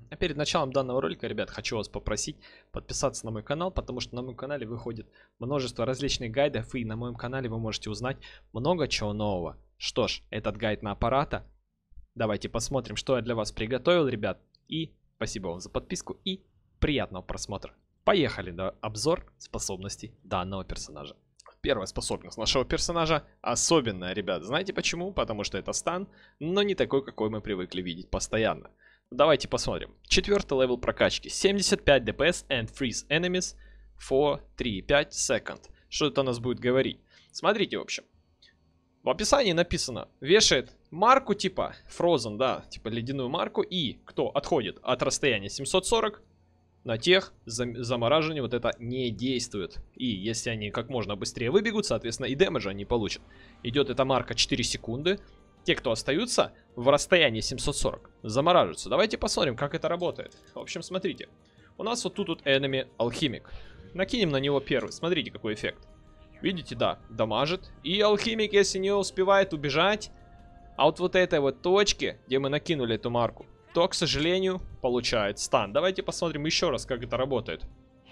А перед началом данного ролика, ребят, хочу вас попросить подписаться на мой канал, потому что на моем канале выходит множество различных гайдов, и на моем канале вы можете узнать много чего нового. Что ж, этот гайд на аппарата. Давайте посмотрим, что я для вас приготовил, ребят. И спасибо вам за подписку и приятного просмотра. Поехали на обзор способностей данного персонажа. Первая способность нашего персонажа особенная, ребят. Знаете почему? Потому что это стан, но не такой, какой мы привыкли видеть постоянно. Давайте посмотрим. 4-й левел прокачки. 75 ДПС and freeze enemies for 3,5 second. Что это у нас будет говорить? Смотрите, в общем. В описании написано, вешает марку типа Frozen, да, типа ледяную марку. И кто отходит от расстояния 740, на тех замораживание вот это не действует. И если они как можно быстрее выбегут, соответственно и дэмэджа они получат. Идет эта марка 4 секунды. Те, кто остаются в расстоянии 740, замораживаются. Давайте посмотрим, как это работает. В общем, смотрите. У нас вот тут вот enemy алхимик. Накинем на него первый. Смотрите, какой эффект. Видите, да, дамажит. И алхимик, если не успевает убежать от вот этой вот точки, где мы накинули эту марку, то, к сожалению, получает стан. Давайте посмотрим еще раз, как это работает.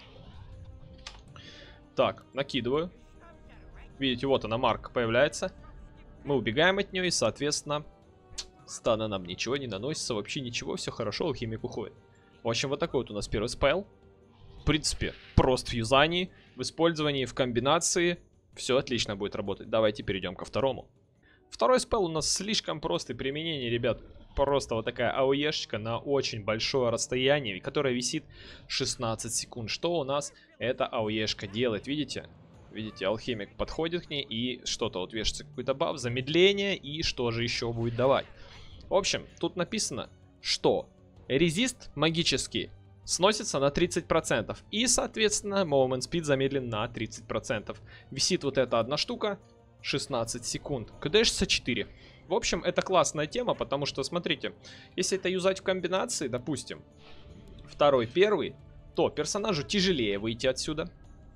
Так, накидываю. Видите, вот она, марка появляется. Мы убегаем от нее и, соответственно, стана нам ничего не наносится. Вообще ничего, все хорошо, алхимик уходит. В общем, вот такой вот у нас первый спел. В принципе, прост в юзании, в использовании, в комбинации. Все отлично будет работать. Давайте перейдем ко второму. Второй спел у нас слишком простый в применении, ребят. Просто вот такая АОЕшечка на очень большое расстояние, которая висит 16 секунд. Что у нас эта АОЕшка делает? Видите? Видите, алхимик подходит к ней и что-то вот вешается, какой-то баф, замедление и что же еще будет давать. В общем, тут написано, что резист магический сносится на 30% и, соответственно, movement speed замедлен на 30%. Висит вот эта одна штука 16 секунд. КДшится 4. В общем, это классная тема, потому что, смотрите, если это юзать в комбинации, допустим, второй, первый, то персонажу тяжелее выйти отсюда.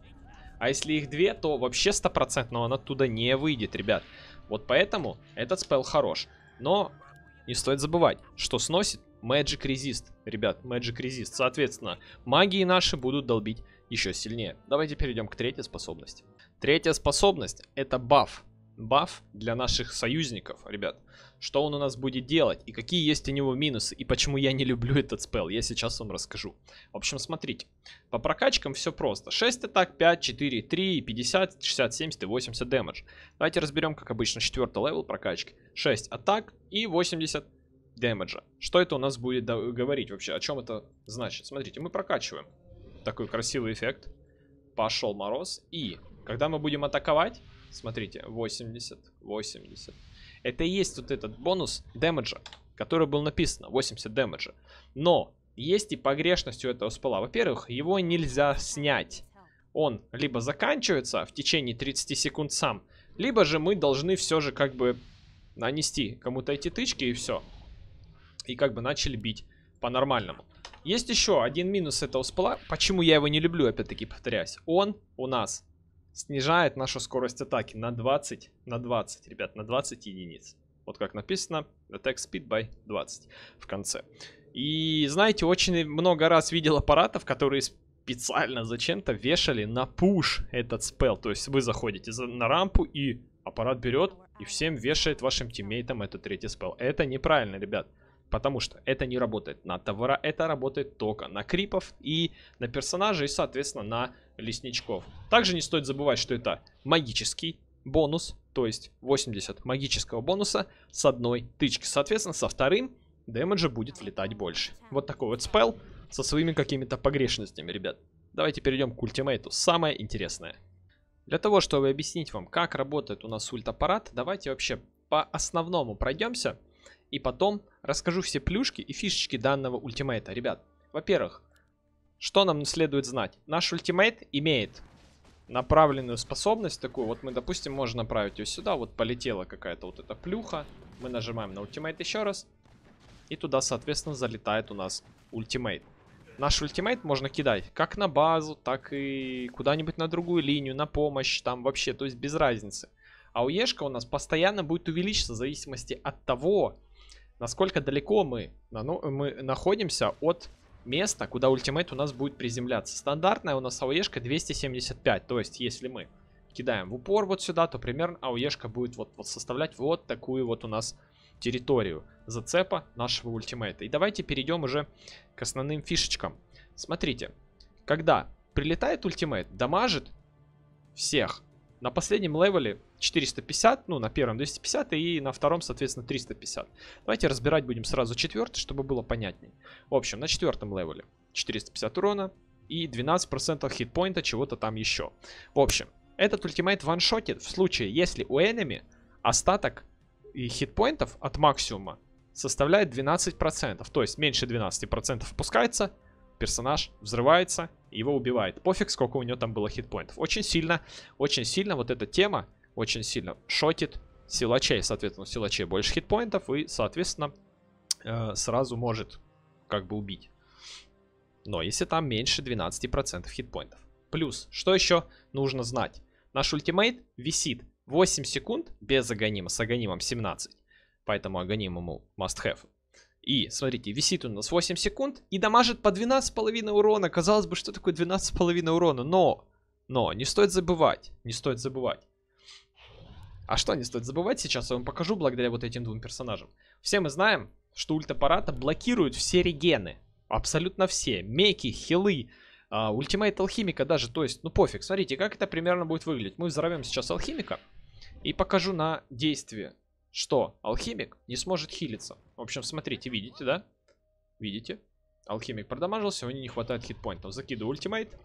А если их две, то вообще 100% он оттуда не выйдет, ребят. Вот поэтому этот спел хорош. Но не стоит забывать, что сносит Magic Resist. Ребят, Magic Resist. Соответственно, магии наши будут долбить еще сильнее. Давайте перейдем к третьей способности. Третья способность — это баф. Баф для наших союзников, ребят. Что он у нас будет делать и какие есть у него минусы, и почему я не люблю этот спел, я сейчас вам расскажу. В общем, смотрите, по прокачкам все просто. 6 атак, 5, 4, 3, 50, 60, 70 и 80 дэмэдж. Давайте разберем, как обычно, 4-й левел прокачки. 6 атак и 80 дэмэджа. Что это у нас будет говорить вообще, о чем это значит? Смотрите, мы прокачиваем такой красивый эффект. Пошел мороз. И когда мы будем атаковать, смотрите, 80, 80. Это и есть вот этот бонус дэмэджа, который был написан, 80 дэмэджа. Но есть и погрешность у этого спела. Во-первых, его нельзя снять. Он либо заканчивается в течение 30 секунд сам, либо же мы должны все же как бы нанести кому-то эти тычки и все. И как бы начали бить по-нормальному. Есть еще один минус этого спела. Почему я его не люблю, опять-таки повторяюсь. Он у нас снижает нашу скорость атаки на 20, ребят, на 20 единиц. Вот как написано, attack speed by 20 в конце. И знаете, очень много раз видел аппаратов, которые специально зачем-то вешали на пуш этот спел. То есть вы заходите на рампу и аппарат берет и всем вешает вашим тиммейтам этот третий спел. Это неправильно, ребят. Потому что это не работает на товара, это работает только на крипов и на персонажей, и, соответственно, на лесничков. Также не стоит забывать, что это магический бонус, то есть 80 магического бонуса с одной тычки. Соответственно, со вторым дэмэджа будет влетать больше. Вот такой вот спел со своими какими-то погрешностями, ребят. Давайте перейдем к ультимейту. Самое интересное. Для того, чтобы объяснить вам, как работает у нас ульт-аппарат, давайте вообще по основному пройдемся. И потом расскажу все плюшки и фишечки данного ультимейта. Ребят, во-первых, что нам следует знать? Наш ультимейт имеет направленную способность такую. Вот мы, допустим, можем направить ее сюда. Вот полетела какая-то вот эта плюха. Мы нажимаем на ультимейт еще раз. И туда, соответственно, залетает у нас ультимейт. Наш ультимейт можно кидать как на базу, так и куда-нибудь на другую линию, на помощь. Там вообще, то есть без разницы. А АОЕшка у нас постоянно будет увеличиваться в зависимости от того, насколько далеко мы находимся от места, куда ультимейт у нас будет приземляться. Стандартная у нас АОЕшка 275. То есть, если мы кидаем в упор вот сюда, то примерно АОЕшка будет вот составлять вот такую вот у нас территорию зацепа нашего ультимейта. И давайте перейдем уже к основным фишечкам. Смотрите, когда прилетает ультимейт, дамажит всех. На последнем левеле 450, ну на первом 250 и на втором, соответственно, 350. Давайте разбирать будем сразу четвертый, чтобы было понятней. В общем, на четвертом левеле 450 урона и 12% хитпоинта чего-то там еще. В общем, этот ультимейт ваншотит в случае, если у enemy остаток и хитпоинтов от максимума составляет 12%. То есть меньше 12% опускается, персонаж взрывается, его убивает. Пофиг, сколько у него там было хитпоинтов. Очень сильно вот эта тема, очень сильно шотит силачей. Соответственно, у силачей больше хитпоинтов и, соответственно, сразу может как бы убить. Но если там меньше 12% хитпоинтов. Плюс, что еще нужно знать? Наш ультимейт висит 8 секунд без агонима, с агонимом 17. Поэтому агоним ему must have. И, смотрите, висит у нас 8 секунд и дамажит по 12,5 урона. Казалось бы, что такое 12,5 урона? Но, не стоит забывать, А что не стоит забывать, сейчас я вам покажу благодаря вот этим двум персонажам. Все мы знаем, что ульт аппарата блокирует все регены. Абсолютно все. Меки, хилы, ультимейт алхимика даже. То есть, ну пофиг, смотрите, как это примерно будет выглядеть. Мы взорвем сейчас алхимика и покажу на действие, что алхимик не сможет хилиться. В общем, смотрите, видите, да? Видите? Алхимик продамажился, у него не хватает хитпоинтов. Закидываю ультимейт.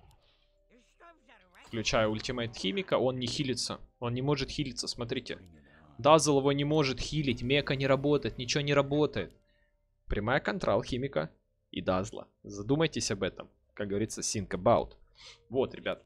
Включаю ультимейт химика, он не хилится. Он не может хилиться, смотрите. Дазл его не может хилить, мека не работает, ничего не работает. Прямая контра алхимика и дазла. Задумайтесь об этом. Как говорится, think about. Вот, ребят.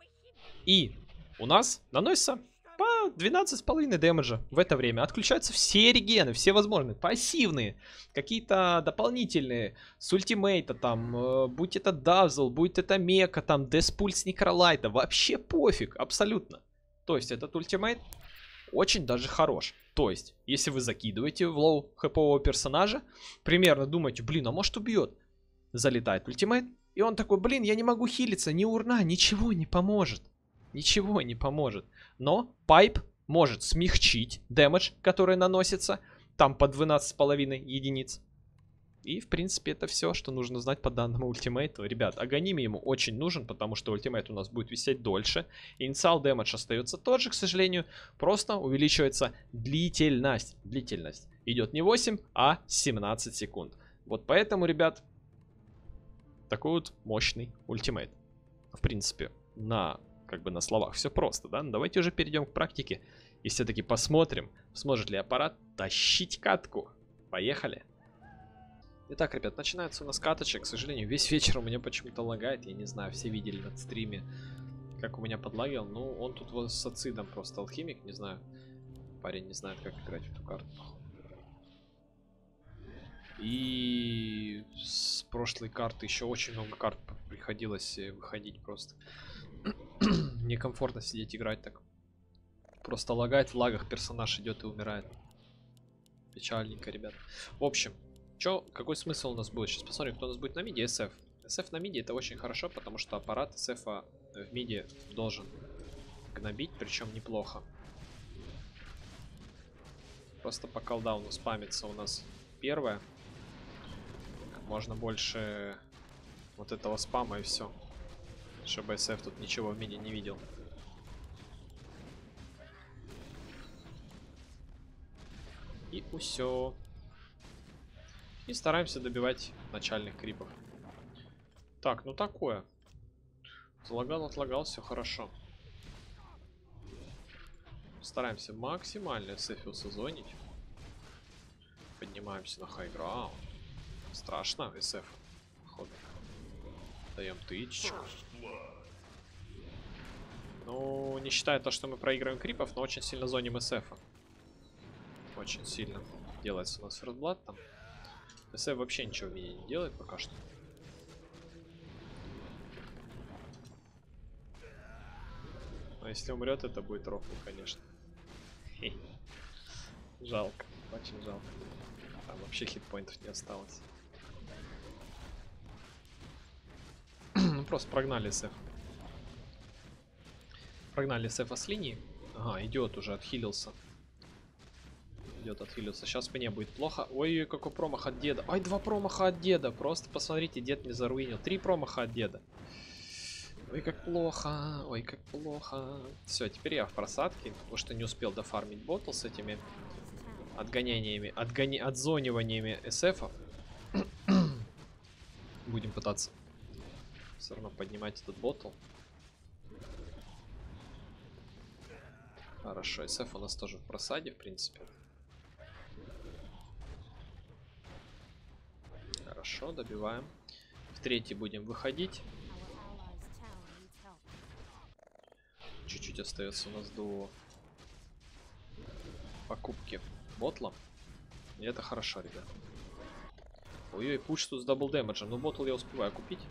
И у нас наносится по 12,5 дэмэджа в это время. Отключаются все регены, все возможные. Пассивные, какие-то дополнительные. С ультимейта там, будь это дазл, будь это мека, там, деспульс некролайта. Вообще пофиг, абсолютно. То есть этот ультимейт очень даже хорош. То есть, если вы закидываете в лоу хэпового персонажа, примерно думаете, блин, а может убьет. Залетает ультимейт, и он такой, блин, я не могу хилиться, ни урна, ничего не поможет. Ничего не поможет. Но пайп может смягчить дэмэдж, который наносится, там по 12,5 единиц. И, в принципе, это все, что нужно знать по данному ультимейту. Ребят, агоними ему очень нужен, потому что ультимейт у нас будет висеть дольше. Инициал дэмэдж остается тот же, к сожалению. Просто увеличивается длительность. Длительность идет не 8, а 17 секунд. Вот поэтому, ребят, такой вот мощный ультимейт. В принципе, на словах все просто, да? Но давайте уже перейдем к практике. И все-таки посмотрим, сможет ли аппарат тащить катку. Поехали! Итак, ребят, начинается у нас каточек. К сожалению, весь вечер у меня почему-то лагает. Я не знаю, все видели на стриме, как у меня подлагивал. Ну, он тут вот с ацидом просто алхимик, не знаю. Парень не знает, как играть в эту карту. И с прошлой карты еще очень много карт приходилось выходить просто. Некомфортно сидеть играть так. Просто лагает, в лагах персонаж идет и умирает. Печальненько, ребят. В общем, какой смысл у нас будет? Сейчас посмотрим, кто у нас будет на миде. SF. SF на миде это очень хорошо, потому что аппарат SF в миде должен гнобить, причем неплохо. Просто по колдауну спамится у нас первое. Как можно больше вот этого спама и все. Чтобы SF тут ничего в миде не видел. И усё. И стараемся добивать начальных крипов. Так, ну такое. Залагал, отлагал, все хорошо. Стараемся максимально SF сезонить. Поднимаемся на хайграунд. Страшно, SF. Походу. Даем тычечку. Ну, не считая то, что мы проигрываем крипов, но очень сильно зоним SF. Очень сильно. Делается у нас First там. SF вообще ничего в миде не делает пока что. А если умрет, это будет рофл, конечно. Жалко, очень жалко. Там вообще хитпоинтов не осталось. Ну, просто прогнали СФ. Прогнали СФ с линии. Ага, идет уже, отхилился. Идет, отхилился. Сейчас мне будет плохо. Ой, какой промах от деда. Ай, 2 промаха от деда. Просто посмотрите, дед мне заруинил. 3 промаха от деда. Ой, как плохо. Ой, как плохо. Все, теперь я в просадке. Потому что не успел дофармить ботл с этими отгоняниями, отзониваниями СФов. Будем пытаться все равно поднимать этот ботл. Хорошо, СФ у нас тоже в просаде, в принципе. Хорошо, добиваем. В третий будем выходить. Чуть-чуть остается у нас до покупки ботла. И это хорошо, ребят. Ой-ой, пуш тут с дабл дэмэджем. Но ботл я успеваю купить.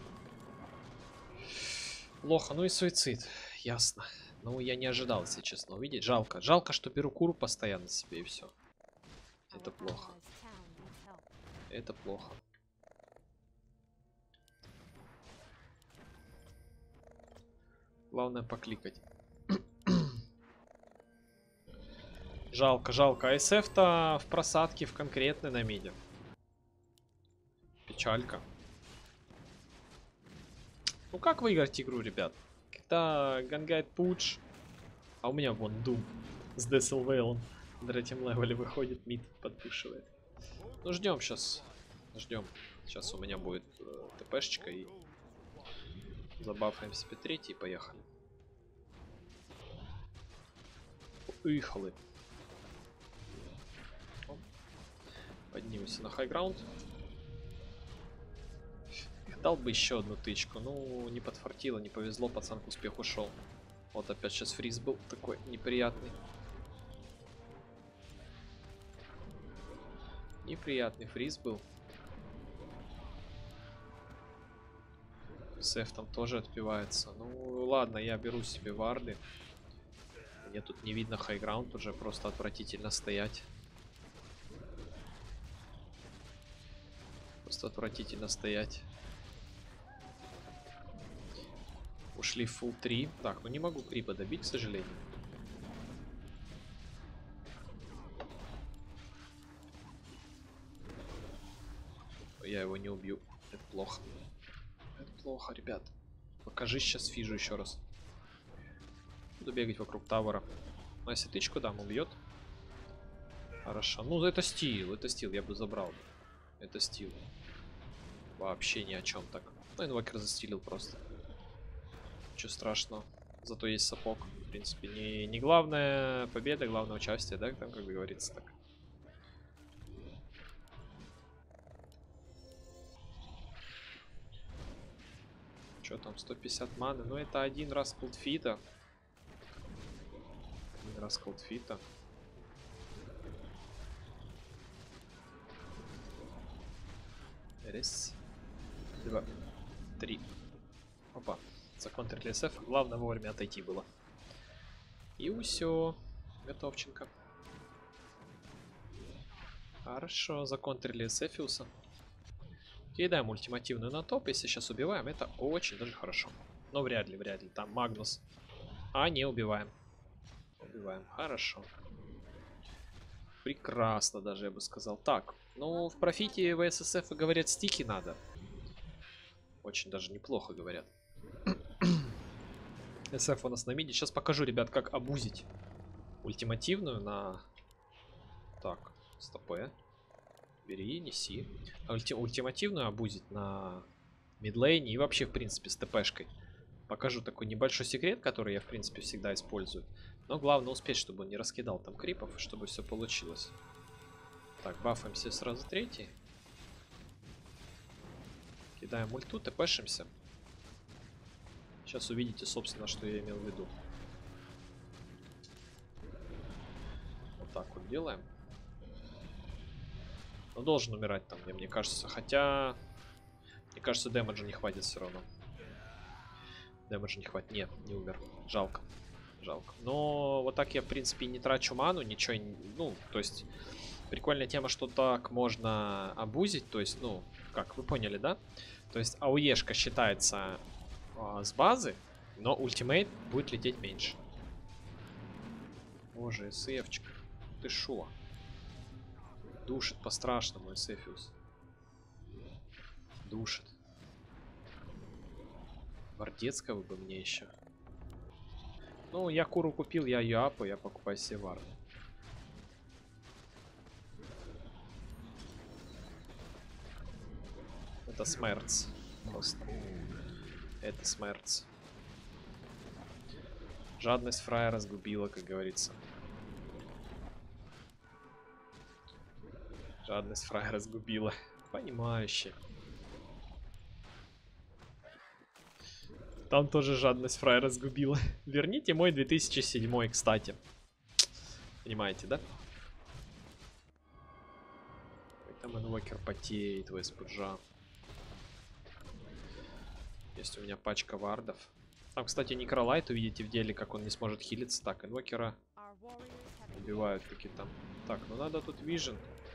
Плохо, ну и суицид. Ясно. Ну, я не ожидал, если честно, увидеть. Жалко. Жалко, что беру куру постоянно себе, и все. Это плохо. Это плохо. Главное покликать. Жалко, жалко. А СФ-то в просадке, в конкретной на миде. Печалька. Ну как выиграть игру, ребят? Когда гангает пудж, а у меня вон Дум с Десселвейлом на третьем левеле выходит, мид подпушивает. Ну ждем сейчас. Ждем. Сейчас у меня будет ТПшечка и забафаем себе третий и поехали. Уехали. Поднимемся на хайграунд. Дал бы еще одну тычку. Ну, не подфартило, не повезло, пацан к успеху шел. Вот опять сейчас фриз был такой неприятный. Неприятный фриз был. Сеф там тоже отпивается. Ну ладно, я беру себе варды. Мне тут не видно хайграунд, уже просто отвратительно стоять. Просто отвратительно стоять. Ушли в фулл 3. Так, ну не могу крипа добить, к сожалению. Я его не убью. Это плохо. Это плохо, ребят. Покажи сейчас фижу еще раз. Буду бегать вокруг тавера. Но если тычку дам, убьет. Хорошо. Ну, это стил, я бы забрал. Это стил. Вообще ни о чем так. Ну, инвокер застилил просто. Ничего страшного. Зато есть сапог. В принципе, не главная победа, главное участие, да, там, как говорится, так. Что там, 150 маны? Ну, это один раз колдфита. Один раз колдфита. Раз, 2, 3. Опа. Законтрили СФ. Главное вовремя отойти было. И все. Готовченко. Хорошо. Законтрили СФиуса. Кидаем ультимативную на топ. Если сейчас убиваем, это очень даже хорошо. Но вряд ли. Там Магнус. А, не убиваем. Убиваем. Хорошо. Прекрасно даже, я бы сказал. Так. Ну, в профите ВССФ говорят, стики надо. Очень даже неплохо говорят. СФ у нас на миде. Сейчас покажу, ребят, как обузить ультимативную на... Так, стопэ. Бери, неси. Ультимативную обузить на мидлейне и вообще, в принципе, с ТПшкой. Покажу такой небольшой секрет, который я, в принципе, всегда использую. Но главное успеть, чтобы он не раскидал там крипов, чтобы все получилось. Так, бафаемся сразу третий. Кидаем ульту, ТПшимся. Сейчас увидите, собственно, что я имел в виду. Вот так вот делаем. Но должен умирать там, мне кажется. Хотя, мне кажется, дэмэджа не хватит все равно. Дэмэджа не хватит. Нет, не умер. Жалко. Жалко. Но вот так я, в принципе, не трачу ману, ничего. Ну, то есть, Прикольная тема, что так можно абузить. То есть, ну, как вы поняли, да? То есть АОЕшка считается с базы, но ультимейт будет лететь меньше. Боже, СФчик. Ты шо? Душит по-страшному Эсэфиус. Душит. Вардецкого бы мне еще. Ну, я куру купил, я ее апаю, я покупаю себе варду. Это смерц. Просто. Это смерц. Жадность фрая разгубила, как говорится. Жадность фрая разгубила. Понимающе. Там тоже жадность фрая разгубила. Верните мой 2007, кстати. Понимаете, да? Там инвокер потеет, веспуджа. Есть у меня пачка вардов. Там, кстати, Некролайт, увидите в деле, как он не сможет хилиться. Так, инвокера убивают таки там. Так, ну надо тут вижен.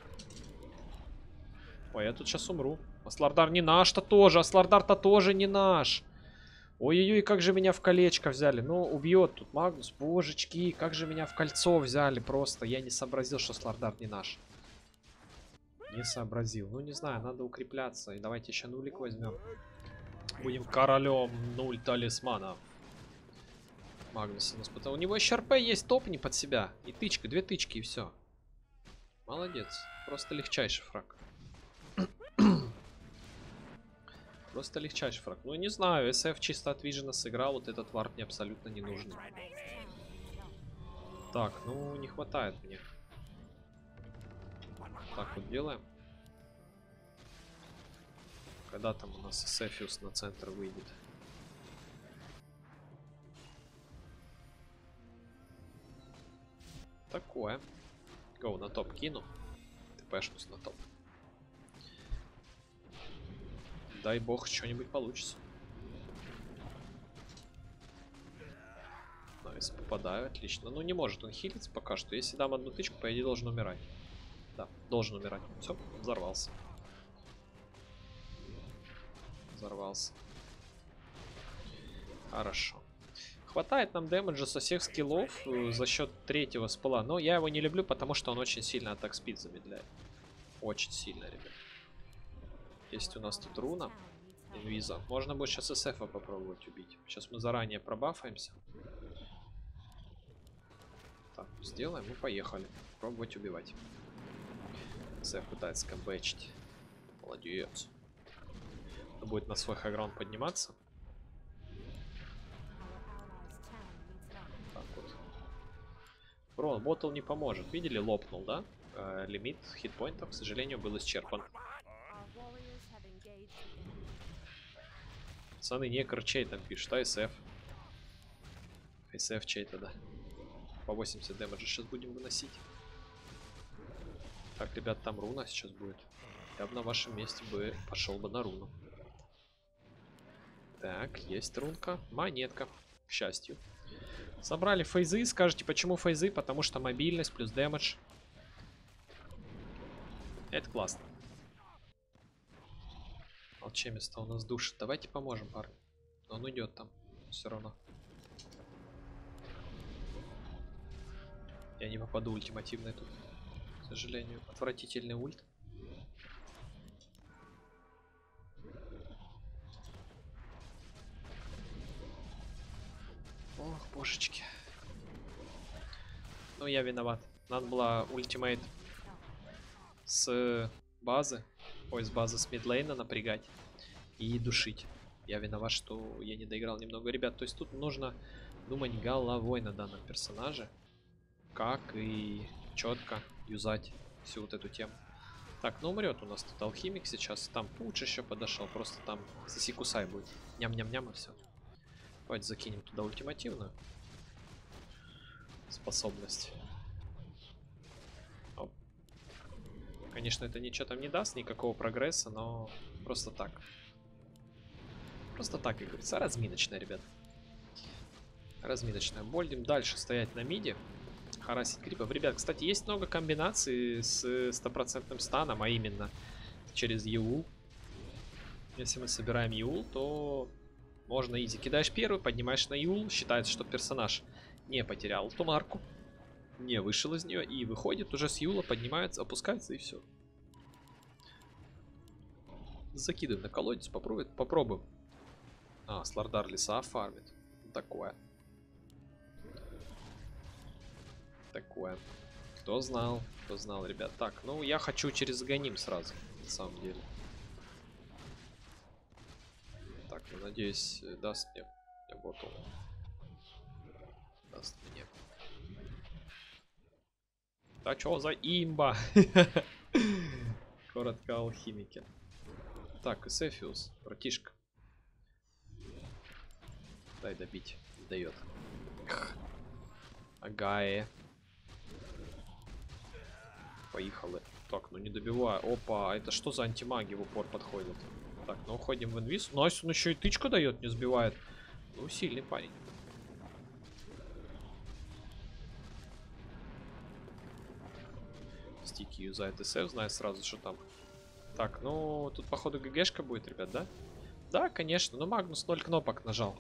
Ой, я тут сейчас умру. Аслардар не наш-то тоже. Аслардар-то тоже не наш. Ой-ой-ой, как же меня в колечко взяли. Ну, убьет тут Магнус. Божечки, как же меня в кольцо взяли просто. Я не сообразил, что Аслардар не наш. Не сообразил. Ну, не знаю, надо укрепляться. И давайте еще нулик возьмем. Будем королем 0 талисманов. Магнус у нас потому. У него еще РП есть, топни под себя. И тычка, 2 тычки, и все. Молодец. Просто легчайший фраг. Просто легчайший фраг. Ну, не знаю, SF чисто от Вижена сыграл. Вот этот вард мне абсолютно не нужен. Так, ну, не хватает мне. Так вот делаем. Когда там у нас Эсэфиус на центр выйдет? Такое. Гоу, на топ кину. ТПшнусь на топ. Дай бог, что-нибудь получится. Найс, попадаю, отлично. Ну, не может он хилиться пока что. Если дам одну тычку, по идее, должен умирать. Да, должен умирать. Все, взорвался. Взорвался. Хорошо. Хватает нам дэмэджа со всех скиллов за счет третьего спала. Но я его не люблю, потому что он очень сильно атак спид замедляет. Очень сильно, ребят. Есть у нас тут руна. Инвиза. Можно будет сейчас СФа попробовать убить. Сейчас мы заранее пробафаемся. Так, сделаем и поехали. Пробовать убивать. СФ пытается камбэчить. Молодец. Будет на свой хайграунд подниматься. Так вот. Бро, ботл не поможет. Видели, лопнул, да? Лимит хитпоинтов, к сожалению, был исчерпан. Пацаны, некр чей там пишет, а SF. SF чей-то, да. По 80 дэмэджа сейчас будем выносить. Так, ребят, там руна сейчас будет. Я бы на вашем месте бы пошел бы на руну. Так, есть рунка. Монетка. К счастью. Собрали фейзы. Скажете, почему фейзы? Потому что мобильность плюс дэмэдж. Это классно. Алчемиста у нас душит. Давайте поможем, парни. Но он уйдет там. Все равно. Я не попаду ультимативный тут. К сожалению. Отвратительный ульт. Ох, божечки. Ну, я виноват. Надо было ультимейт с базы. Ой, с базы с мидлейна напрягать. И душить. Я виноват, что я не доиграл немного. Ребят, то есть тут нужно думать головой на данном персонаже. Как и четко юзать всю вот эту тему. Так, ну умрет у нас тут алхимик сейчас. Там Пуч еще подошел. Просто там Сикусай будет. Ням-ням-ням и все. Давайте закинем туда ультимативную способность. Оп. Конечно, это ничего там не даст, никакого прогресса, но просто так. Просто так, как говорится, разминочная, ребят. Разминочная. Будем дальше стоять на миде. Харасить крипов. Ребят, кстати, есть много комбинаций с стопроцентным станом, а именно через Юл. Если мы собираем Юл, то можно изи. Кидаешь первый, поднимаешь на Юл, считается, что персонаж не потерял эту марку, не вышел из нее и выходит уже с Юла, поднимается, опускается и все. Закидываем на колодец, попробуем. А, Слардар леса фармит. Такое. Такое. Кто знал, ребят. Так, ну я хочу через Ганим сразу, на самом деле. Так, ну надеюсь, даст мне боту. Даст мне. Да чё за имба? Коротко алхимики. Так, Эсефиус, братишка. Дай добить. Не дает. Агае. Поехали. Так, ну не добиваю. Опа, это что за антимаги в упор подходят? Так, ну уходим в инвиз. Найс, он еще и тычку дает, не сбивает. Ну, сильный парень. Стики юзает СФ, знает сразу, что там. Так, ну, тут походу ГГшка будет, ребят, да? Да, конечно, но Магнус 0 кнопок нажал.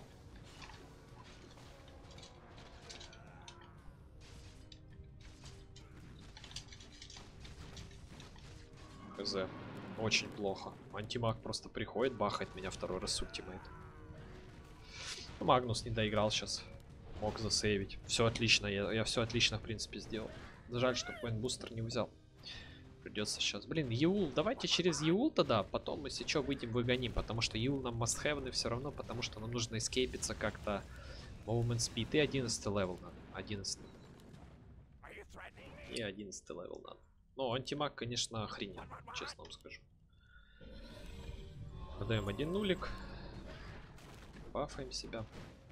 ХЗ. Очень плохо. Антимаг просто приходит, бахает меня второй раз ультимейт. Магнус не доиграл сейчас. Мог засейвить. Все отлично, я все отлично, в принципе, сделал. Жаль, что поинт-бустер не взял. Придется сейчас. Блин, Юл, давайте через Юл тогда, потом, если что, выйдем выгоним. Потому что Юл нам must-have все равно, потому что нам нужно эскейпиться как-то. Movement speed и 11 левел надо. 11. И 11 левел надо. Но антимаг, конечно, охренел, честно вам скажу. Подаем один нулик. Бафаем себя.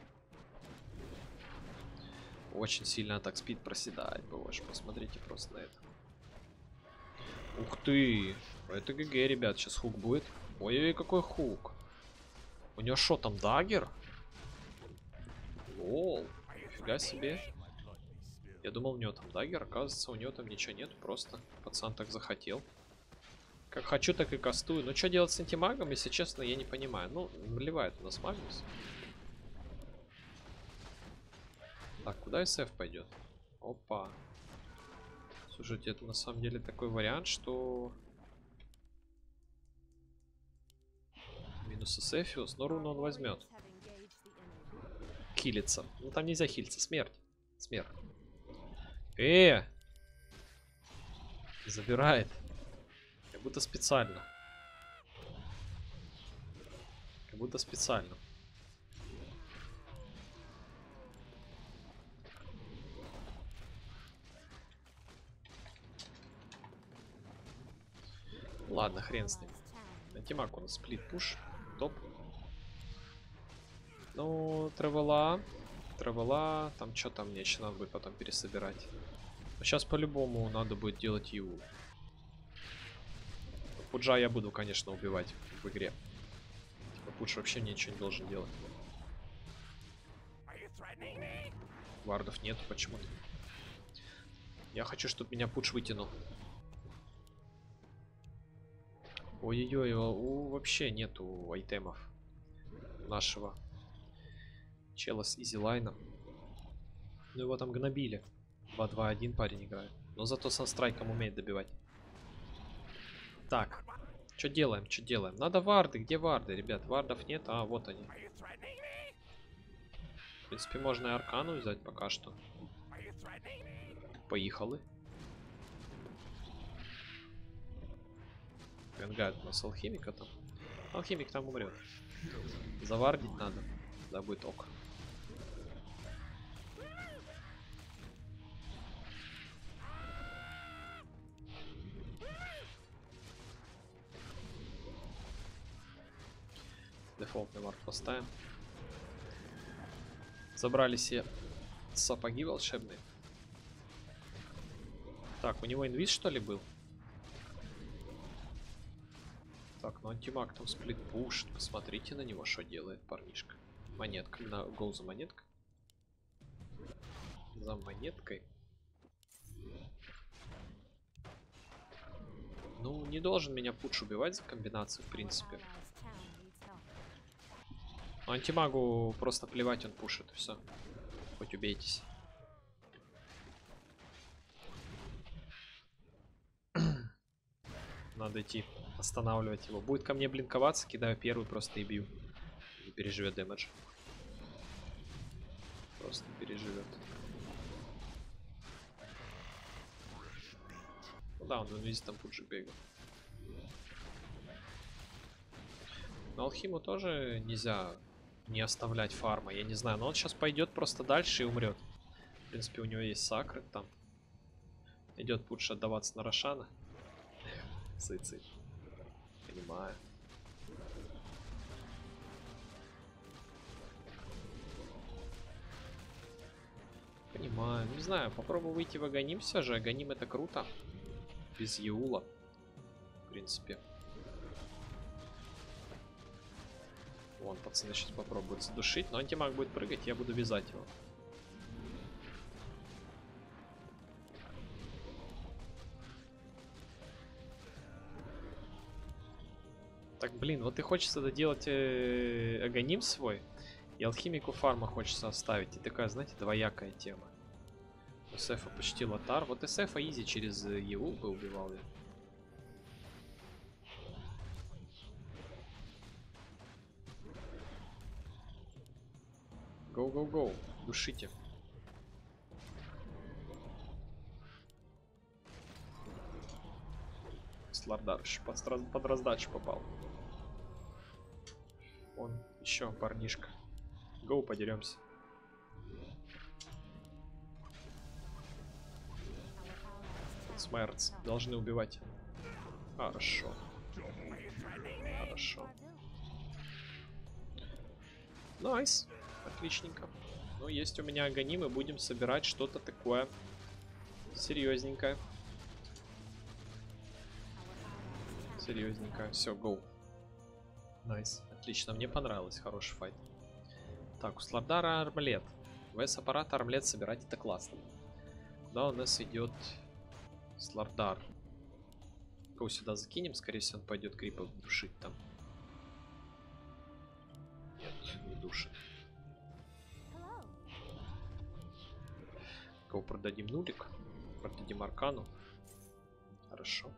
Очень сильно атак спид проседает, боже, посмотрите просто на это. Ух ты! Это ГГ, ребят, сейчас хук будет. Ой-ой-ой, какой хук. У него что там, даггер? Лол, нифига себе. Я думал, у него там даггер, оказывается, у него там ничего нет, просто пацан так захотел. Как хочу, так и кастую. Ну, что делать с антимагом, если честно, я не понимаю. Ну, наливает у нас Магнус. Так, куда СФ пойдет? Опа. Слушайте, это на самом деле такой вариант, что... Минус Эсефиус, но руну он возьмет. Хилится. Ну, там нельзя хилиться. Смерть. Смерть. Забирает. Как будто специально. Как будто специально. Ладно, хрен с ним. Антимаг у нас сплит пуш. Топ. Ну, тревела. Тревела. Там что там мне еще надо будет потом пересобирать. Но сейчас по-любому надо будет делать Ю. Пуджа я буду, конечно, убивать в игре. Типа Пудж вообще ничего не должен делать. Вардов нет почему-то. Я хочу, чтобы меня Пудж вытянул. Ой-ой-ой, вообще нету айтемов нашего чела с изилайном. Ну его там гнобили. 2-2-1 парень играет. Но зато санстрайком умеет добивать. Так, что делаем, что делаем? Надо варды, где варды, ребят? Вардов нет, а вот они. В принципе, можно и аркану взять пока что. Поехали. Венгает у нас алхимика там. Алхимик там умрет. Завардить надо. Да, будет ок. Дефолтный вард поставим. Забрали себе сапоги волшебные. Так, у него инвиз что ли был? Так, ну антимаг там сплит пушит. Посмотрите на него, что делает парнишка. Монетка. На гол за монеткой. За монеткой. Ну, не должен меня Пудж убивать за комбинацию, в принципе. Антимагу просто плевать, он пушит, и все. Хоть убейтесь. Надо идти останавливать его. Будет ко мне блинковаться, кидаю первый просто и бью. Не переживет дэмэдж. Просто переживет. Ну да, он весь там Пуджи бегал. Но Алхиму тоже нельзя не оставлять фарма. Я не знаю, но он сейчас пойдет просто дальше и умрет. В принципе, у него есть сакры там. Идет Пудж отдаваться на Рошана. Суицид. Понимаю. Понимаю. Не знаю, попробую выйти в Аганим все же. Аганим это круто. Без Еула. В принципе. Вон, пацаны сейчас попробуют задушить. Но антимаг будет прыгать, я буду вязать его. Так, блин, вот и хочется доделать Аганим свой. И алхимику фарма хочется оставить. И такая, знаете, двоякая тема. У Сефа почти лотар. Вот и Сефа изи через Еул бы убивал я. Гоу-гоу-гоу. Душите. Слардарыш под раздачу попал. Он еще парнишка. Гоу, подеремся. Смертс. Должны убивать. Хорошо. Хорошо. Найс. Отличненько. Ну, есть у меня Аганим, и будем собирать что-то такое серьезненькое. Серьезненько. Все, гоу. Найс. Отлично, мне понравилось. Хороший файт. Так, у Слардара армлет. ВС-аппарат армлет собирать это классно. Куда у нас идет Слардар? Кого сюда закинем? Скорее всего, он пойдет крипа душить там. Нет, не душит. Кого продадим? Нулик. Продадим Аркану. Хорошо.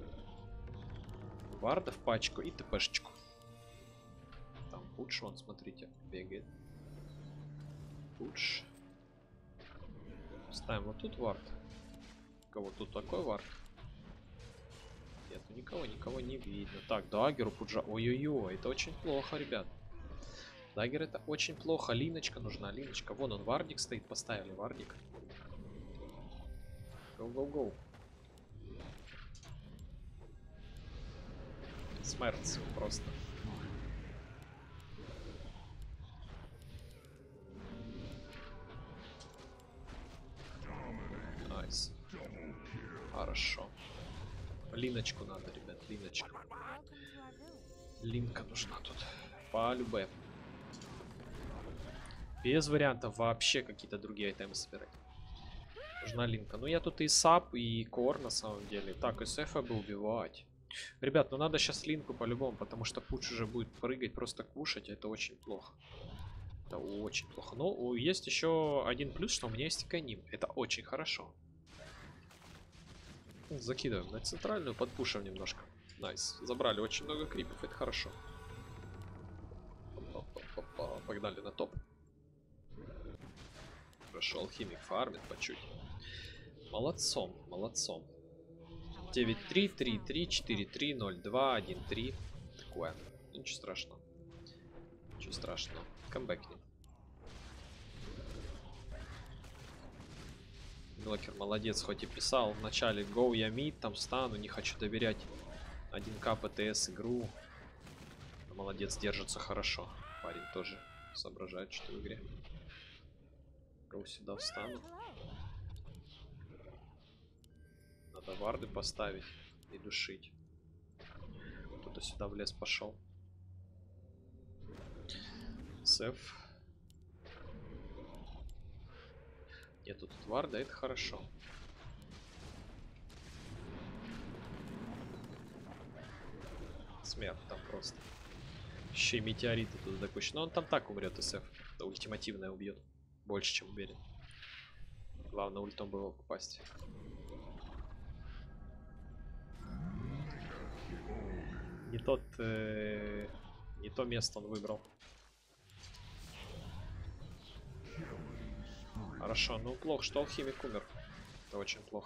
Варда в пачку и ТПшечку. Там Пудж, вон, смотрите, бегает. Пудж. Ставим вот тут вард. Кого тут такой вард? Нету никого не видно. Так, даггер у Пуджа. Ой-ой-ой, это очень плохо, ребят. Даггер это очень плохо. Линочка нужна, линочка. Вон он, вардик стоит, поставили вардик. Гоу-гоу-гоу. Смерть просто. Найс. Хорошо. Линочку надо, ребят, линочку. Линка нужна тут. По любе. Без вариантов вообще какие-то другие айтемы собирать. Нужна линка. Ну я тут и сап, и кор на самом деле. Так, и Сефа бы убивать. Ребят, ну надо сейчас линку по-любому, потому что Пудж уже будет прыгать, просто кушать. Это очень плохо. Это очень плохо. Но есть еще один плюс, что у меня есть Аганим. Это очень хорошо. Закидываем на центральную, подпушим немножко. Найс. Забрали очень много крипов, это хорошо. Погнали на топ. Хорошо, алхимик фармит по чуть. Молодцом, молодцом. 9-3, 3-3, 4-3, 0-2, 1-3. Такое. Ничего страшного. Ничего страшного. Камбэкнем. Блокер молодец, хоть и писал в начале Go, я мид, там стану, не хочу доверять 1К ПТС игру. Молодец, держится хорошо. Парень тоже соображает, что в игре. Go сюда встану. Надо варды поставить и душить. Кто-то сюда в лес пошел. Сеф. Нету тут варда, это хорошо. Смерть там просто. Еще и метеориты тут допущены. Но он там так умрет, СФ. Да, ультимативное убьет. Больше, чем уверен. Главное ультом было попасть. Не не то место он выбрал. Хорошо, ну плохо, что алхимик умер. Это очень плохо.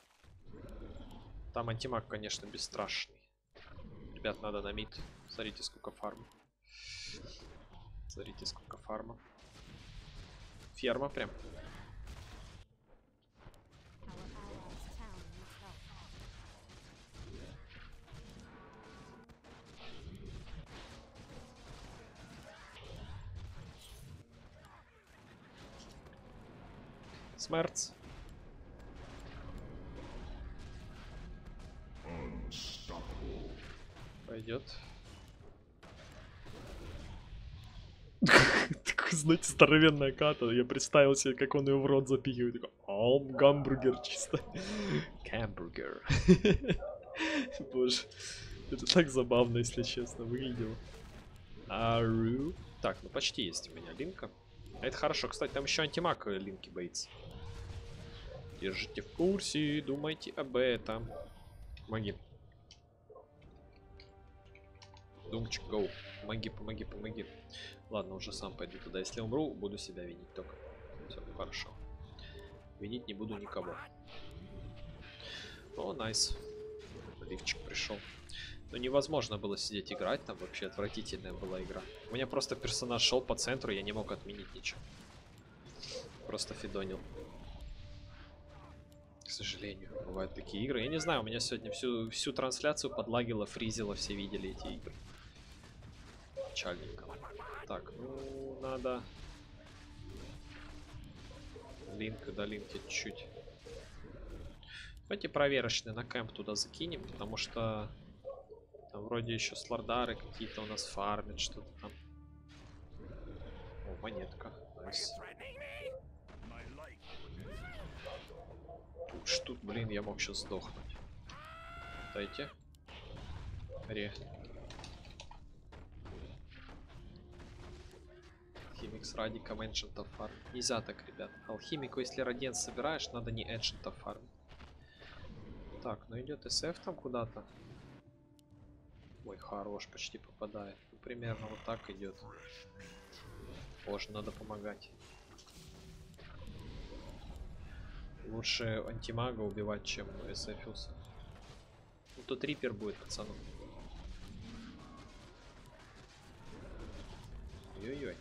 Там антимаг, конечно, бесстрашный. Ребят, надо на мид. Смотрите, сколько фарма. Смотрите, сколько фарма. Ферма прям. Смерть. Пойдет. Такой, знаете, здоровенная ката. Я представил себе, как он ее в рот запихивает. Такой, гамбургер чисто. Гамбургер. Боже. Это так забавно, если честно, выглядело. Ару. Так, ну почти есть у меня линка. Это хорошо. Кстати, там еще антимаг линки боится. Держите в курсе, думайте об этом. Помоги. Думчик, гоу. Помоги, помоги, помоги. Ладно, уже сам пойду туда. Если умру, буду себя винить только. Все, хорошо. Винить не буду никого. О, найс. Лифчик пришел. Но невозможно было сидеть играть, там вообще отвратительная была игра. У меня просто персонаж шел по центру, я не мог отменить ничего. Просто фидонил. К сожалению, бывают такие игры. Я не знаю, у меня сегодня всю трансляцию подлагило, фризило, все видели эти игры. Печальненько. Так, ну, надо... Линк до линки чуть-чуть. Давайте проверочный на кэмп туда закинем, потому что... Там вроде еще слардары какие-то у нас фармят, что-то там. О, монетка. Найс. Тут, блин, я мог сейчас сдохнуть. Дайте. Ре. Алхимик с радиком эншентов фарм. Нельзя так, ребят. Алхимику, если радиан собираешь, надо не эншентов фарм. Так, ну идет СФ там куда-то. Ой, хорош, почти попадает. Ну, примерно вот так идет. Боже, надо помогать. Лучше антимага убивать, чем СФилса. Ну, тут рипер будет, пацану. Ой-ой-ой.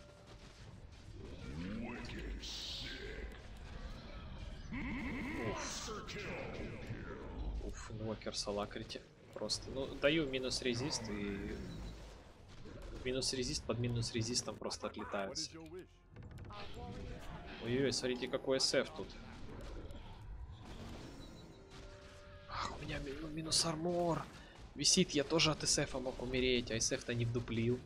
Уф, инвокер салакрите. Просто, ну, даю минус резист и... Минус резист под минус резистом просто отлетаются. Ой-ой-ой, смотрите, какой СФ тут. Ах, у меня минус армор. Висит, я тоже от СФа мог умереть, а СФ-то не вдуплил.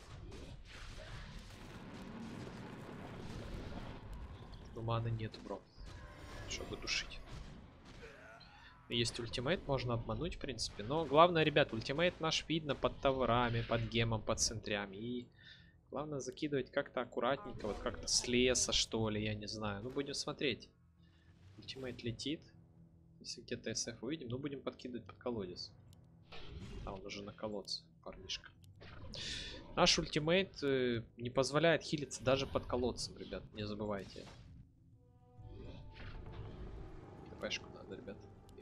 Ну, маны нет, бро. Чтобы душить. Есть ультимейт, можно обмануть, в принципе. Но главное, ребят, ультимейт наш видно под товарами, под гемом, под центрями. И главное закидывать как-то аккуратненько, вот как-то с леса, что ли, я не знаю. Ну, будем смотреть. Ультимейт летит. Если где-то СФ увидим, ну, будем подкидывать под колодец. А, он уже на колодце, парнишка. Наш ультимейт не позволяет хилиться даже под колодцем, ребят. Не забывайте. ТПшку надо, ребят.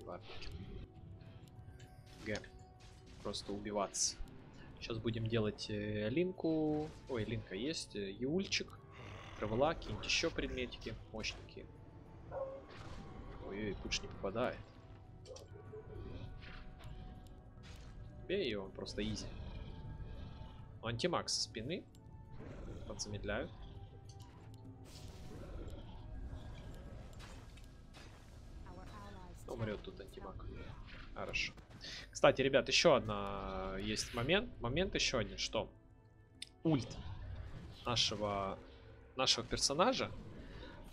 Г. Просто убиваться. Сейчас будем делать линку. Ой, линка есть. Юльчик. Травела, какие-нибудь еще предметики. Мощненькие. Ой-ой, пуш не попадает. Бей его, он просто изи. Антимаг со спины. Подзамедляю. Умрет тут антимаг. Хорошо. Кстати, ребят, еще одна есть момент. Момент еще один, что ульт нашего персонажа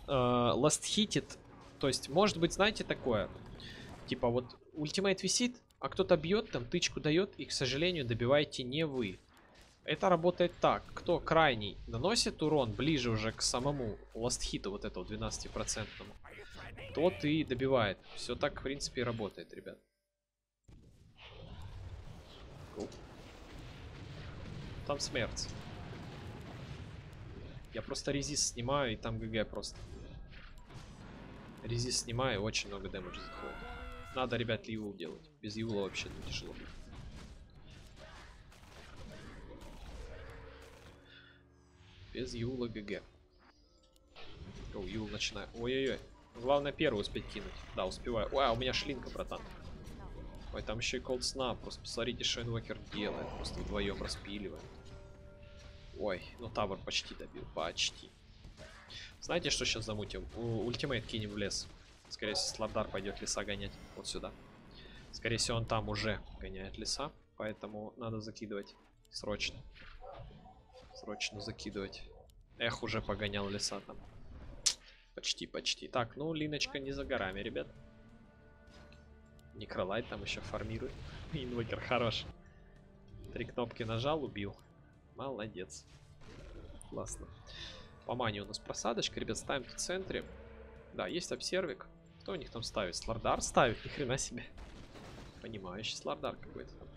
ласт хитит. То есть, может быть, знаете, такое. Типа, вот ультимейт висит, а кто-то бьет, там тычку дает, и, к сожалению, добиваете не вы. Это работает так. Кто крайний наносит урон ближе уже к самому ластхиту, вот этого 12%, тот и добивает. Все так, в принципе, и работает, ребят. Там смерть. Я просто резист снимаю, и там ГГ просто. Резист снимаю, очень много дэмэджа заходит. Надо, ребят, юл делать. Без юла вообще не тяжело. Без юла ГГ. О, юл начинаю. Ой-ой-ой. Главное первый успеть кинуть. Да, успеваю. Ой, а у меня шлинка, братан. Ой, там еще и Cold Snap. Просто посмотрите, что инвокер делает. Просто вдвоем распиливает. Ой, ну тавр почти добил. Почти. Знаете, что сейчас замутим? Ультимейт кинем в лес. Скорее всего, Слардар пойдет леса гонять. Вот сюда. Скорее всего, он там уже гоняет леса. Поэтому надо закидывать. Срочно. Срочно закидывать. Эх, уже погонял леса там. Почти, почти. Так, ну, Линочка не за горами, ребят. Некролайт там еще фармирует. Инвокер хорош. 3 кнопки нажал, убил. Молодец. Классно. По мане у нас просадочка. Ребят, ставим в центре. Да, есть обсервик. Кто у них там ставит? Слардар ставит? Ни хрена себе. Понимающий Слардар какой-то там.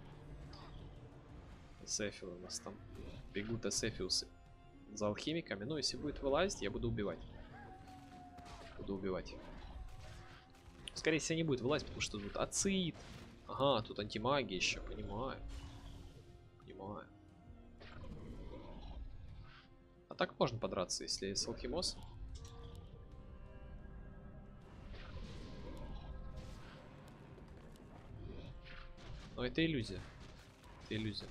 Сефил у нас там. Бегут эсэфиусы за алхимиками. Ну, если будет вылазить, я буду убивать. Буду убивать. Скорее всего, не будет вылазить, потому что тут ацид. Ага, тут антимагия еще. Понимаю. Понимаю. А так можно подраться, если с алхимос. Но это иллюзия. Это иллюзия.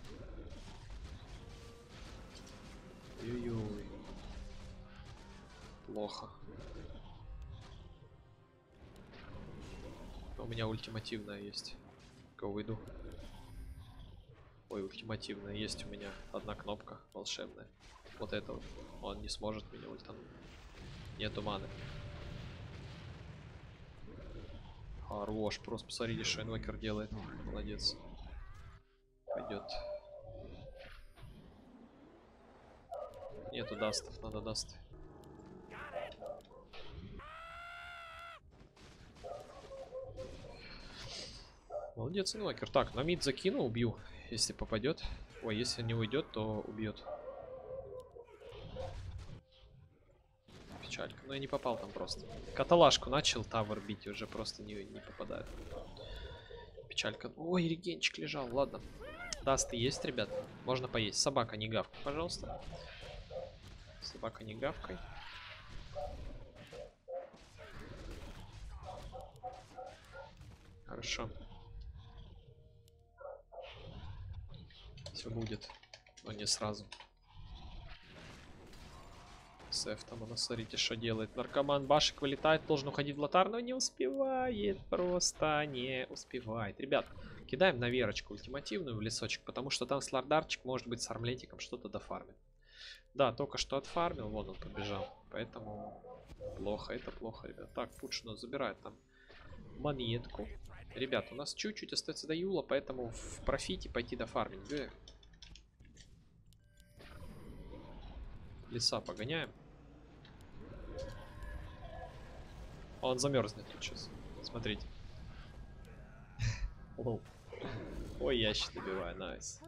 Ой-ой-ой. Плохо. У меня ультимативная есть. Кого выйду? Ой, ультимативная есть у меня. Одна кнопка волшебная. Вот это вот. Он не сможет меня ультануть. Нету маны. Хорош. Просто посмотрите, что инвокер делает. Молодец. Пойдет. Нету дастов, надо дасты. Молодец, инвокер. Так, на мид закину, убью. Если попадет. Ой, если не уйдет, то убьет. Печалька. Но я не попал там просто. Каталажку начал тавер бить, уже просто не попадает. Печалька. Ой, регенчик лежал. Ладно. Дасты есть, ребят. Можно поесть. Собака, не гавкай, пожалуйста. Собака, не гавкай. Хорошо. Все будет. Но не сразу. Сэф там у нас, смотрите, что делает. Наркоман башек вылетает, должен уходить в лотар, но не успевает. Просто не успевает. Ребят, кидаем на Верочку ультимативную в лесочек, потому что там Слардарчик, может быть, с армлетиком что-то дофармит. Да, только что отфармил, вон он побежал. Поэтому плохо, это плохо, ребят. Так, Пуч у нас забирает там монетку. Ребят, у нас чуть-чуть остается до Юла, поэтому в профите пойти дофармить. Леса погоняем. Он замерзнет тут сейчас. Смотрите. Ой, я щит добиваю, найс.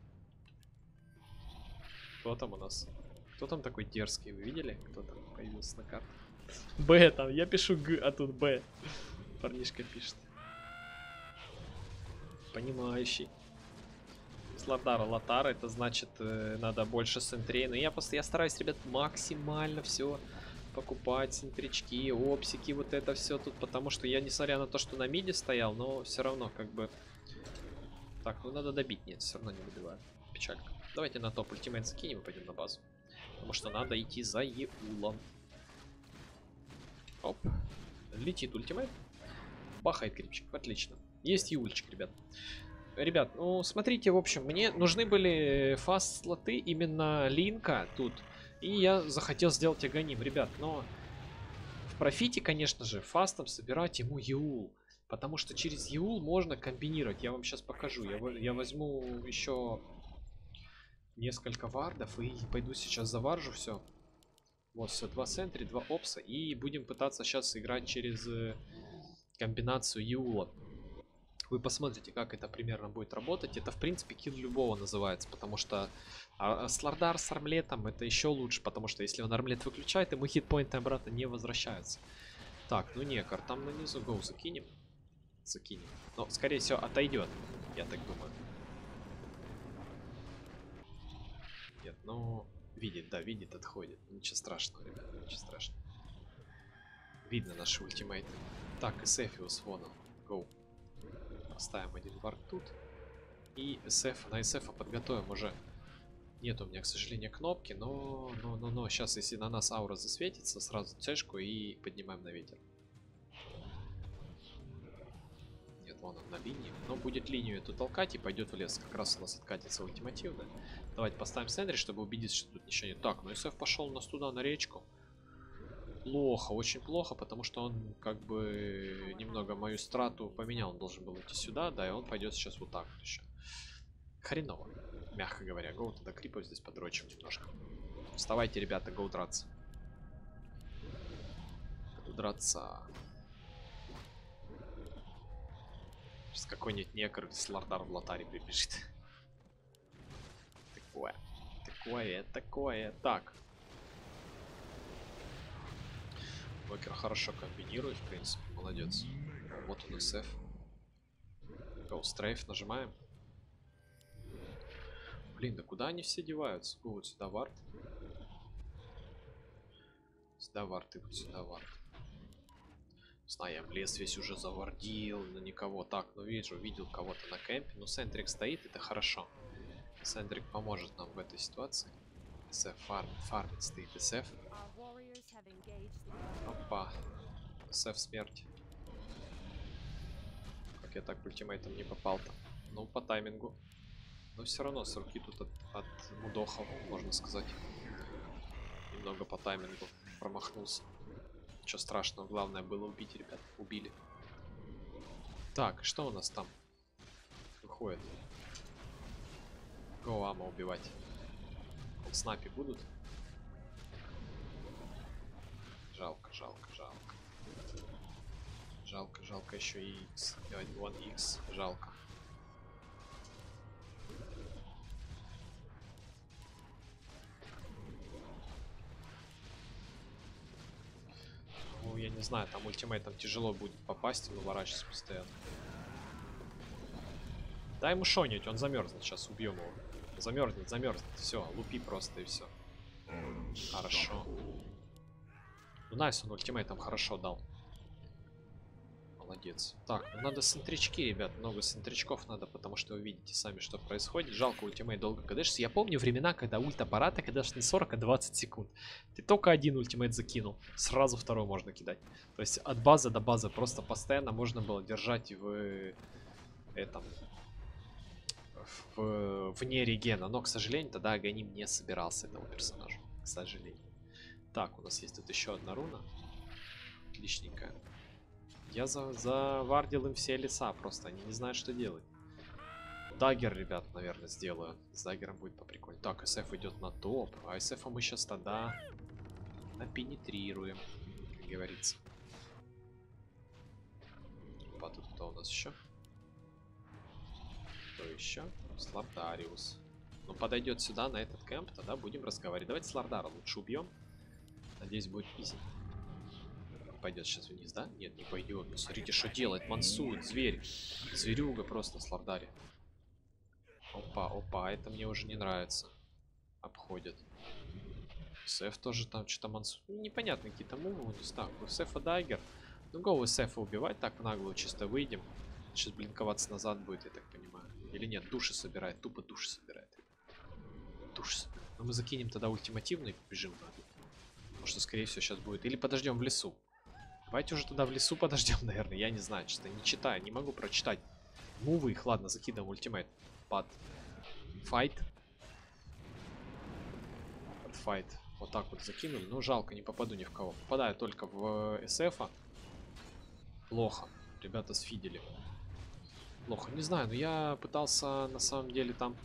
Кто там у нас? Кто там такой дерзкий? Вы видели? Кто там появился на карте? Б там, я пишу Г, а тут Б. Парнишка пишет. Понимающий. Слардара Лотара, это значит надо больше сентрей. Но я стараюсь, ребят, максимально все покупать. Сентрички, опсики, вот это все тут. Потому что я, несмотря на то, что на миде стоял, но все равно как бы... Так, ну надо добить. Нет, все равно не добиваю. Печалька. Давайте на топ ультимейт закинем и пойдем на базу. Потому что надо идти за Еулом. Оп. Летит ультимейт. Бахает крипчик. Отлично. Есть Еульчик, ребят. Ребят, ну смотрите, в общем, мне нужны были фаст-слоты именно Линка тут. И я захотел сделать Аганим, ребят, но в профите, конечно же, фастом собирать ему Еул. Потому что через Еул можно комбинировать. Я вам сейчас покажу. Я возьму еще несколько вардов и пойду сейчас заваржу все. Вот, все, 2 сентри, 2 опса. И будем пытаться сейчас играть через комбинацию Еула. Вы посмотрите, как это примерно будет работать. Это, в принципе, килл любого называется. Потому что Слардар с армлетом это еще лучше. Потому что если он армлет выключает, ему хитпоинты обратно не возвращаются. Так, ну некор, там на низу гоу закинем. Закинем. Но, скорее всего, отойдет. Я так думаю. Нет, ну... Видит, да, видит, отходит. Ничего страшного, ребята, ничего страшного. Видно наши ультимейты. Так, и Сефиус, вон он. Гоу. Поставим один вард тут. И SF, на SF подготовим уже. Нет у меня, к сожалению, кнопки, но сейчас, если на нас аура засветится, сразу цешку и поднимаем на ветер. Нет, вон он на линии. Но будет линию эту толкать и пойдет в лес. Как раз у нас откатится ультимативно. Давайте поставим сендри, чтобы убедиться, что тут ничего нет. Так, ну SF пошел у нас туда, на речку. Плохо, очень плохо, потому что он как бы немного мою страту поменял. Он должен был идти сюда, да, и он пойдет сейчас вот так вот еще. Хреново, мягко говоря. Гоу тогда крипов здесь подрочим немножко. Вставайте, ребята, гоу драться. Гоу драться. Сейчас какой-нибудь некр с Лардар в лотаре прибежит. Такое. Так. Бокер хорошо комбинирует, в принципе, молодец. Вот он SF. Go Strafe нажимаем. Блин, да куда они все деваются? О, вот сюда вард. Сюда вард и вот сюда вард. Знаем, лес весь уже завардил, но никого. Так, ну видел кого-то на кемпе. Ну, Сентрик стоит, это хорошо. Сентрик поможет нам в этой ситуации. SF фармит стоит SF. Опа. SF смерть. Как я так ультимейтом не попал-то. Ну, по таймингу. Но все равно с руки тут от мудохов, можно сказать. Немного по таймингу промахнулся. Ничего страшного, главное было убить, ребят. Убили. Так, что у нас там выходит? Гоама убивать. Снапи будут? Жалко. Жалко еще и X. 1X. Жалко. Ну, я не знаю, там ультимейтом тяжело будет попасть, он уворачивается постоянно. Дай ему шонить, он замерзнет, сейчас убьем его. Замерзнет. Все, лупи просто и все. Хорошо. Ну, найс, он ультимейтом хорошо дал. Молодец. Так, ну надо сентрички, ребят. Много сентричков надо, потому что вы видите сами, что происходит. Жалко, ультимейт долго кадешится. Я помню времена, когда ульт-аппарата кадешится не 40, а 20 секунд. Ты только один ультимейт закинул. Сразу второй можно кидать. То есть от базы до базы просто постоянно можно было держать в этом... вне регена. Но, к сожалению, тогда Аганим не собирался этого персонажа. К сожалению. Так, у нас есть тут еще одна руна. Отличненькая. Я завардил им все леса, просто они не знают, что делать. Даггер, ребят, наверное, сделаю. С даггером будет поприкольнее. Так, SF идет на топ. А SF мы сейчас тогда напенетрируем, как говорится. Опа, тут кто у нас еще? Кто еще? Слардариус. Ну, подойдет сюда, на этот кемп, тогда будем разговаривать. Давайте Слардара лучше убьем. Надеюсь, будет изи. Пойдет сейчас вниз, да? Нет, не пойдет. Ну, смотрите, что делает. Мансует, зверь. Зверюга просто с Лардари. Опа, это мне уже не нравится. Обходит. Сэф тоже там что-то мансует. Непонятно, какие-то мувы. Так, у Сэфа даггер. Ну, гоу Сэфа убивать так в наглую, чисто выйдем. Сейчас блинковаться назад будет, я так понимаю. Или нет, души собирает. Тупо души собирает. Души собирает. Но мы закинем тогда ультимативный и побежим. Потому что, скорее всего, сейчас будет. Или подождем в лесу. Давайте уже туда в лесу подождем, наверное. Я не знаю, честно, не читаю, не могу прочитать. Мувы их, ладно, закидываем ультимейт. Под файт. Под файт. Вот так вот закинули. Ну, жалко, не попаду ни в кого. Попадаю только в SF-а. Плохо. Ребята сфидели. Плохо, не знаю, но я пытался на самом деле там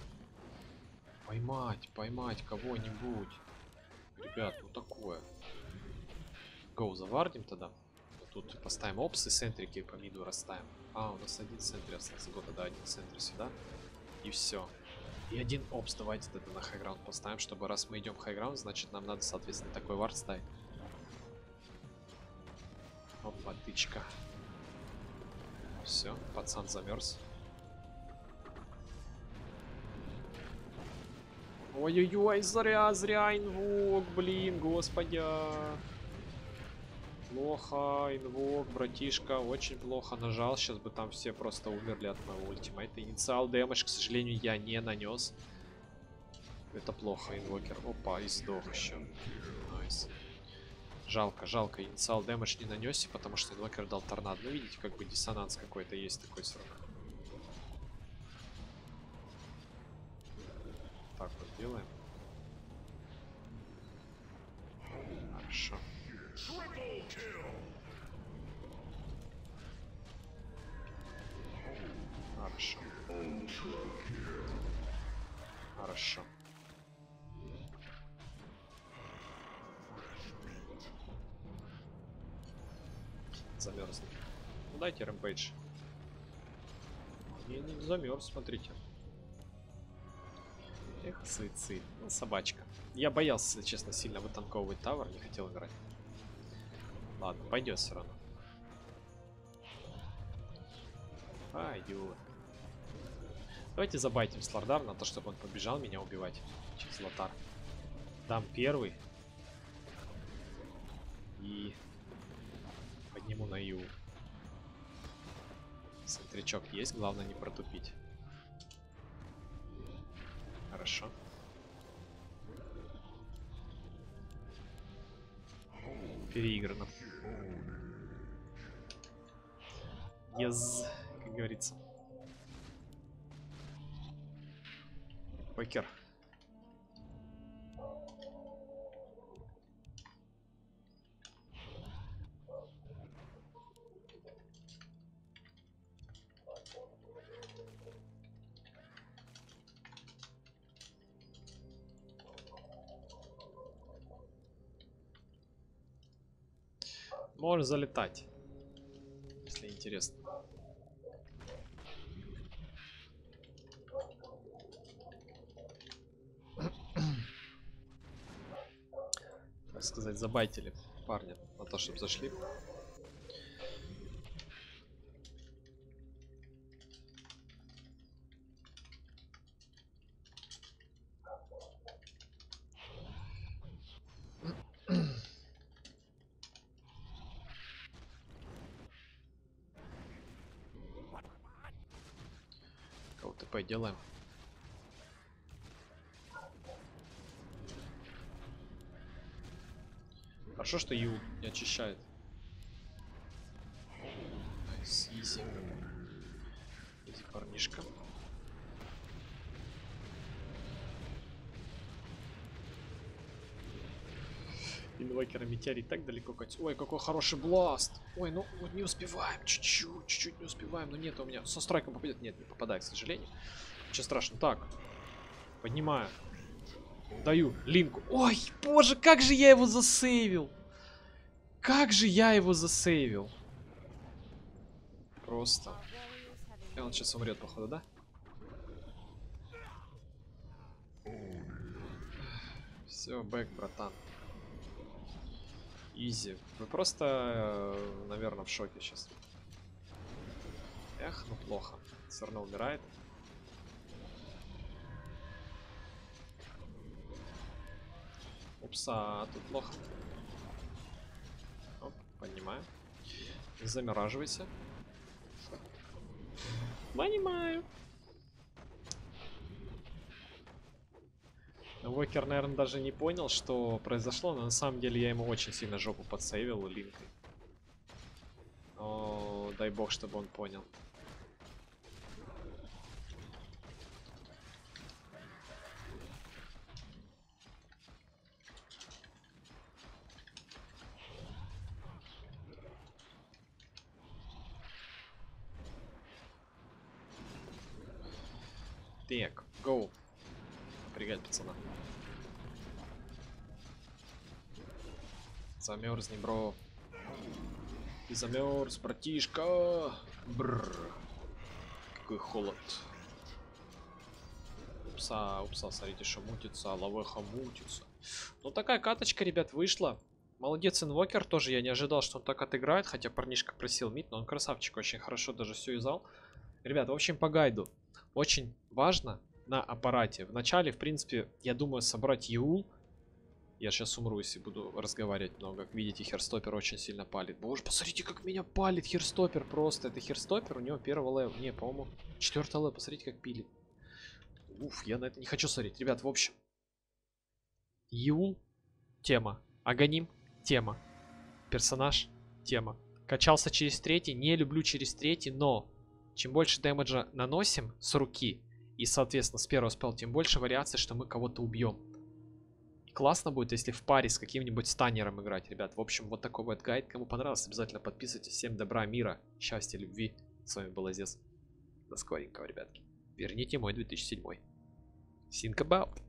поймать кого-нибудь. Ребят, ну такое. Гоу, завардим тогда. Тут поставим опсы, центрики по миду расставим. А, у нас один центр остался. Вот тогда один центр сюда. И все. И один опс давайте тогда на хайграунд поставим, чтобы раз мы идем в хайграунд, значит нам надо, соответственно, такой вард ставить. Опа, тычка. Все, пацан замерз. Ой-ой-ой, зря инвок, блин, господи. Плохо, инвок, братишка, очень плохо нажал. Сейчас бы там все просто умерли от моего ультимейта. Инициал дэмэдж, к сожалению, я не нанес. Это плохо, инвокер. Опа, и сдох еще. Найс. Жалко. Инициал дэмэдж не нанесся, потому что инвокер дал торнадо. Ну, видите, как бы диссонанс какой-то есть такой срок. Так вот делаем. Хорошо. Хорошо. Замерз. Ну, дайте рэмпейдж. Не замерз, смотрите. Эх, суицид. Ну, собачка. Я боялся, если честно, сильно вытанковывать тавер, не хотел играть. Ладно, пойдет все равно. Пойдет. Давайте забайтим Слардар на то, чтобы он побежал меня убивать. Через Лотар. Дам первый. И подниму на Ю. Центричок есть, главное не протупить. Хорошо. Переиграно. Yes, как говорится. Покер. Можно залетать, если интересно. Так сказать, забайтили парня на то, чтобы зашли. Кого ТП делаем. Хорошо, что Ю не очищает. Найс, изи. Изи, парнишка. Инвокера метеорит так далеко катит. Ой, какой хороший бласт. Ой, ну вот не успеваем. Чуть-чуть не успеваем. Но нет, у меня со страйком попадет. Нет, не попадает, к сожалению. Ничего страшного. Так. Поднимаю. Даю линку. Ой, боже, как же я его засейвил. Как же я его засейвил. Просто. И он сейчас умрет, походу, да? Все, бэк, братан. Изи. Вы просто, наверное, в шоке сейчас. Эх, ну плохо. Все равно умирает. Упса, тут плохо. Оп, понимаю. Не замораживайся. Понимаю. Вокер, наверное, даже не понял, что произошло, но на самом деле я ему очень сильно жопу подсейвил линкой. О, дай бог, чтобы он понял. Так, гоу. Напрягать пацана. Замерзни, бро. Ты замерз, братишка. Бррр. Какой холод. Упса, смотрите, что мутится, лавеха мутится. Ну, такая каточка, ребят, вышла. Молодец, инвокер тоже, я не ожидал, что он так отыграет, хотя парнишка просил мид, но он красавчик, очень хорошо даже все юзал. Ребят, в общем, по гайду. Очень важно на аппарате. Вначале, в принципе, я думаю собрать Юл. Я сейчас умру, если буду разговаривать много. Как видите, херстопер очень сильно палит. Боже, посмотрите, как меня палит херстопер просто. Это херстопер, у него первого левела. Не, по-моему, 4-й левел. Посмотрите, как пилит. Уф, я на это не хочу смотреть. Ребят, в общем. Юл, тема. Аганим, тема. Персонаж, тема. Качался через третий, не люблю через третий, но чем больше дэмэджа наносим с руки, и, соответственно, с первого спелла, тем больше вариаций, что мы кого-то убьем. Классно будет, если в паре с каким-нибудь станером играть, ребят. В общем, вот такой вот гайд. Кому понравился, обязательно подписывайтесь. Всем добра, мира, счастья, любви. С вами был Азес. До скоренького, ребятки. Верните мой 2007. Think about.